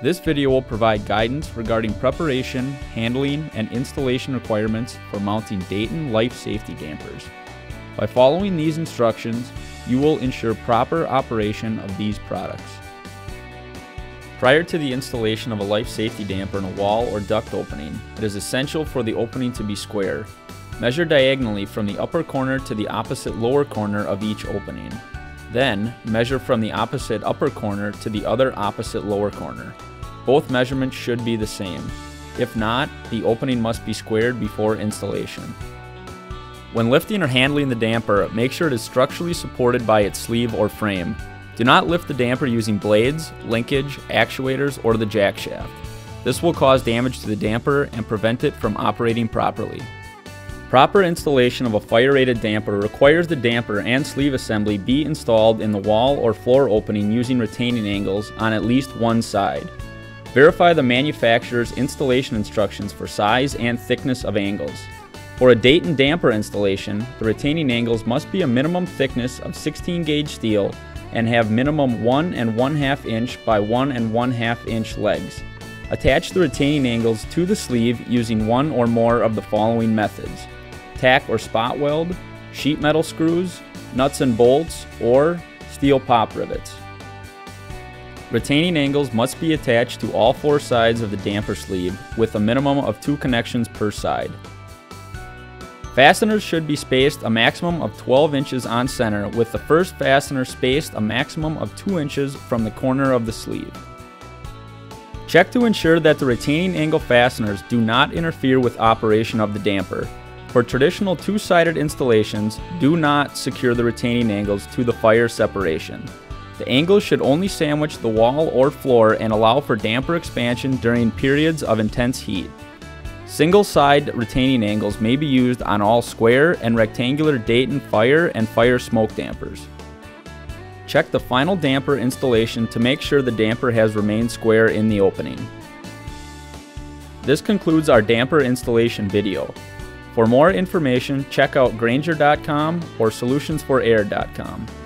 This video will provide guidance regarding preparation, handling, and installation requirements for mounting Dayton life safety dampers. By following these instructions, you will ensure proper operation of these products. Prior to the installation of a life safety damper in a wall or duct opening, it is essential for the opening to be square. Measure diagonally from the upper corner to the opposite lower corner of each opening. Then, measure from the opposite upper corner to the other opposite lower corner. Both measurements should be the same. If not, the opening must be squared before installation. When lifting or handling the damper, make sure it is structurally supported by its sleeve or frame. Do not lift the damper using blades, linkage, actuators, or the jack shaft. This will cause damage to the damper and prevent it from operating properly. Proper installation of a fire-rated damper requires the damper and sleeve assembly be installed in the wall or floor opening using retaining angles on at least one side. Verify the manufacturer's installation instructions for size and thickness of angles. For a Dayton damper installation, the retaining angles must be a minimum thickness of 16 gauge steel and have minimum 1 1/2 inch by 1 1/2 inch legs. Attach the retaining angles to the sleeve using one or more of the following methods: tack or spot weld, sheet metal screws, nuts and bolts, or steel pop rivets. Retaining angles must be attached to all four sides of the damper sleeve with a minimum of 2 connections per side. Fasteners should be spaced a maximum of 12 inches on center, with the first fastener spaced a maximum of 2 inches from the corner of the sleeve. Check to ensure that the retaining angle fasteners do not interfere with operation of the damper. For traditional two-sided installations, do not secure the retaining angles to the fire separation. The angles should only sandwich the wall or floor and allow for damper expansion during periods of intense heat. Single-side retaining angles may be used on all square and rectangular Dayton fire and fire smoke dampers. Check the final damper installation to make sure the damper has remained square in the opening. This concludes our damper installation video. For more information, check out Grainger.com or solutionsforair.com.